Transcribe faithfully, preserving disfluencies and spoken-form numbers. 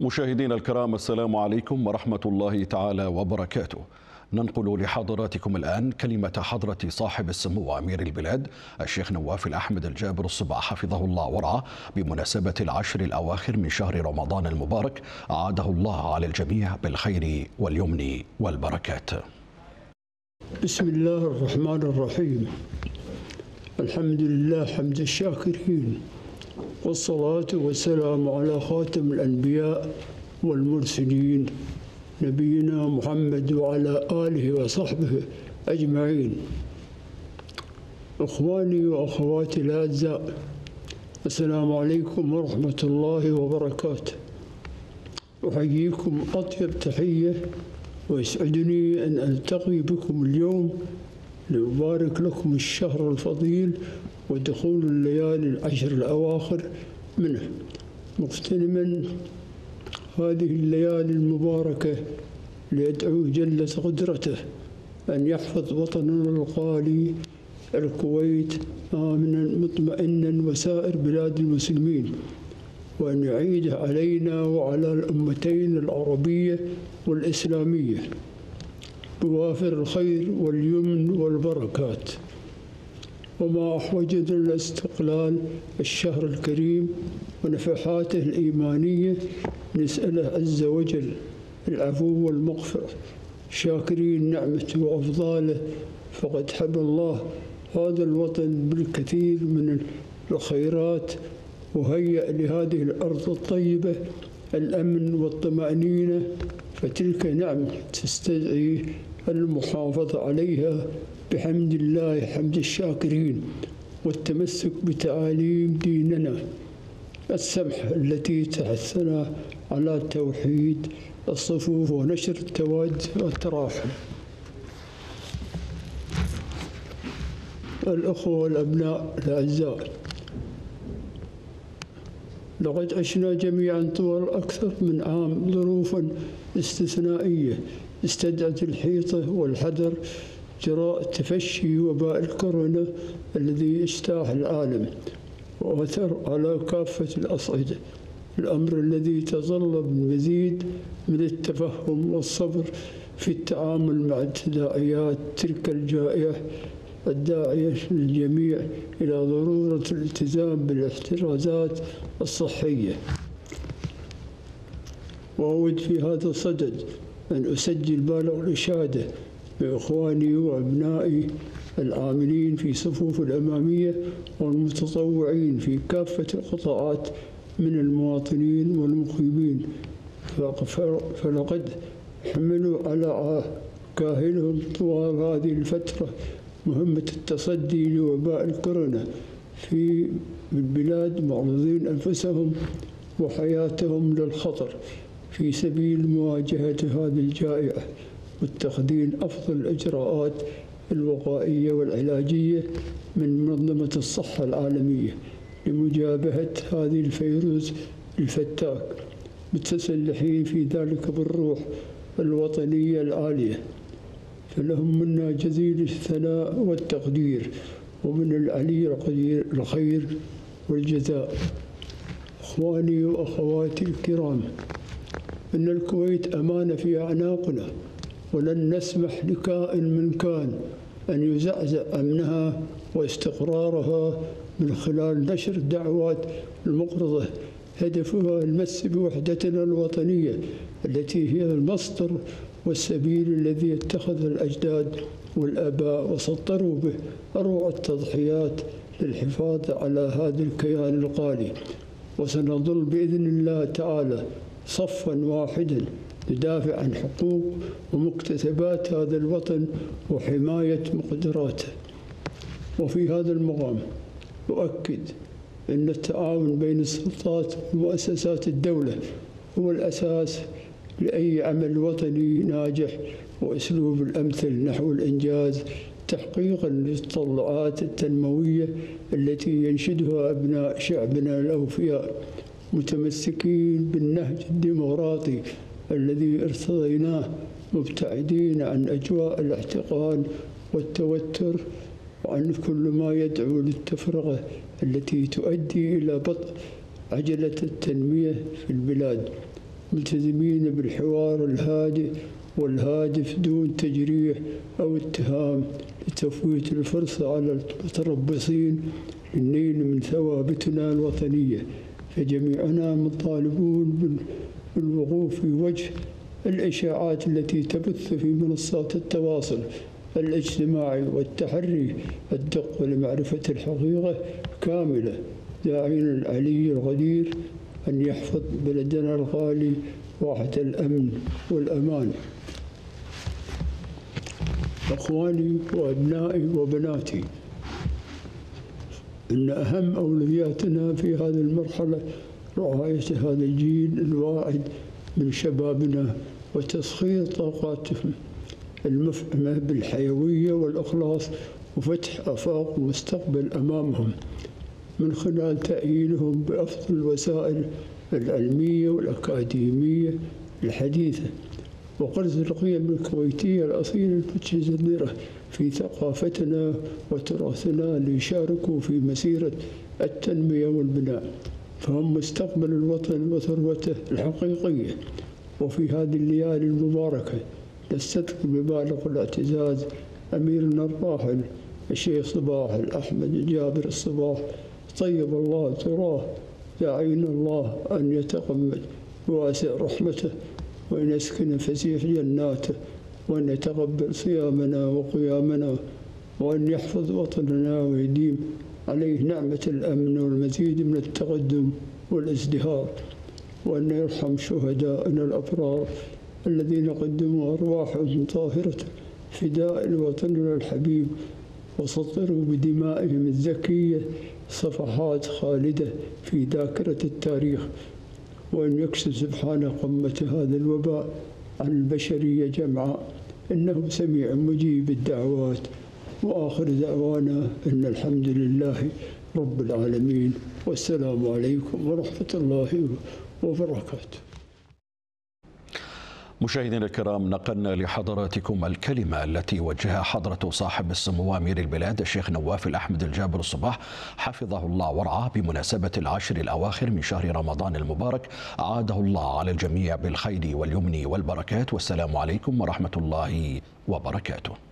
مشاهدينا الكرام، السلام عليكم ورحمة الله تعالى وبركاته. ننقل لحضراتكم الآن كلمة حضرة صاحب السمو أمير البلاد الشيخ نواف الأحمد الجابر الصباح حفظه الله ورعاه بمناسبة العشر الأواخر من شهر رمضان المبارك، أعاده الله على الجميع بالخير واليمن والبركات. بسم الله الرحمن الرحيم. الحمد لله حمد الشاكرين، والصلاة والسلام على خاتم الأنبياء والمرسلين نبينا محمد وعلى آله وصحبه أجمعين. إخواني وأخواتي الأعزاء، السلام عليكم ورحمة الله وبركاته. أحييكم أطيب تحية، ويسعدني أن ألتقي بكم اليوم لأبارك لكم الشهر الفضيل ودخول الليالي العشر الأواخر منه، مغتنما هذه الليالي المباركة ليدعو جل قدرته أن يحفظ وطننا الغالي الكويت آمنا مطمئنا وسائر بلاد المسلمين، وأن يعيده علينا وعلى الأمتين العربية والإسلامية بوافر الخير واليمن والبركات. وما أحوجنا لاستقلال الشهر الكريم ونفحاته الإيمانية، نسأله عز وجل العفو والمغفرة، شاكرين نعمته وأفضاله، فقد حب الله هذا الوطن بالكثير من الخيرات، وهيأ لهذه الأرض الطيبة الأمن والطمأنينة، فتلك نعمة تستدعي المحافظة عليها بحمد الله حمد الشاكرين، والتمسك بتعاليم ديننا السمحة التي تحثنا على توحيد الصفوف ونشر التواد والتراحم. الأخوة والأبناء الأعزاء، لقد عشنا جميعا طوال أكثر من عام ظروفا استثنائية استدعت الحيطة والحذر جراء تفشي وباء الكورونا الذي اجتاح العالم وأثر على كافة الأصعدة، الأمر الذي يتطلب المزيد من التفهم والصبر في التعامل مع تداعيات تلك الجائحة الداعية للجميع إلى ضرورة الالتزام بالاحترازات الصحية. وأود في هذا الصدد أن أسجل بالغ الإشادة بإخواني وأبنائي العاملين في صفوف الأمامية والمتطوعين في كافة القطاعات من المواطنين والمقيمين، فلقد حملوا على كاهلهم طوال هذه الفترة مهمة التصدي لوباء الكورونا في البلاد، معرضين أنفسهم وحياتهم للخطر في سبيل مواجهة هذه الجائحة واتخاذ أفضل الإجراءات الوقائية والعلاجية من منظمة الصحة العالمية لمجابهة هذه الفيروس الفتاك، متسلحين في ذلك بالروح الوطنية العالية، فلهم منا جزيل الثناء والتقدير، ومن العلي القدير الخير والجزاء. إخواني وأخواتي الكرام، إن الكويت أمانة في أعناقنا، ولن نسمح لكائن من كان أن يزعزع أمنها واستقرارها من خلال نشر الدعوات المقرضة هدفها المس بوحدتنا الوطنية التي هي المصدر والسبيل الذي اتخذ الأجداد والآباء وسطروا به أروع التضحيات للحفاظ على هذا الكيان الغالي. وسنظل بإذن الله تعالى صفا واحدا ندافع عن حقوق ومكتسبات هذا الوطن وحماية مقدراته. وفي هذا المقام أؤكد أن التعاون بين السلطات ومؤسسات الدولة هو الأساس لأي عمل وطني ناجح، وأسلوب الأمثل نحو الإنجاز تحقيقا للتطلعات التنموية التي ينشدها أبناء شعبنا الأوفياء، متمسكين بالنهج الديمقراطي الذي ارتضيناه، مبتعدين عن أجواء الاحتقان والتوتر وعن كل ما يدعو للتفرقة التي تؤدي إلى بطء عجلة التنمية في البلاد. ملتزمين بالحوار الهادئ والهادف دون تجريح أو اتهام، لتفويت الفرصة على المتربصين للنيل من ثوابتنا الوطنية. فجميعنا مطالبون بالوقوف في وجه الإشاعات التي تبث في منصات التواصل الاجتماعي والتحري الدق لمعرفة الحقيقة كاملة، داعين العلي القدير أن يحفظ بلدنا الغالي واحة الأمن والأمان. أخواني وأبنائي وبناتي، إن أهم أولوياتنا في هذه المرحلة رعاية هذا الجيل الواعد من شبابنا وتسخير طاقاتهم المفعمة بالحيوية والإخلاص وفتح آفاق المستقبل أمامهم من خلال تأهيلهم بأفضل الوسائل العلمية والأكاديمية الحديثة، وقرز القيم الكويتية الأصيلة المتجذرة في ثقافتنا وتراثنا ليشاركوا في مسيرة التنمية والبناء، فهم مستقبل الوطن وثروته الحقيقية. وفي هذه الليالي المباركة نستذكر ببالغ الاعتزاز أميرنا الراحل الشيخ صباح الأحمد جابر الصباح، طيب الله ثراه، داعين الله أن يتقبل بواسع رحمته وأن يسكن فسيح جناته، وأن يتقبل صيامنا وقيامنا، وأن يحفظ وطننا ويديم عليه نعمة الأمن والمزيد من التقدم والازدهار، وأن يرحم شهدائنا الأبرار الذين قدموا أرواحهم طاهرة فداء لوطننا الحبيب، وسطروا بدمائهم الزكية صفحات خالدة في ذاكرة التاريخ، وأن يكشف سبحانه قمة هذا الوباء عن البشرية جمعاء، إنه سميع مجيب الدعوات. وآخر دعوانا إن الحمد لله رب العالمين، والسلام عليكم ورحمة الله وبركاته. مشاهدينا الكرام، نقلنا لحضراتكم الكلمة التي وجهها حضرة صاحب السمو أمير البلاد الشيخ نواف الأحمد الجابر الصباح حفظه الله ورعاه بمناسبة العشر الأواخر من شهر رمضان المبارك. أعاده الله على الجميع بالخير واليمن والبركات، والسلام عليكم ورحمة الله وبركاته.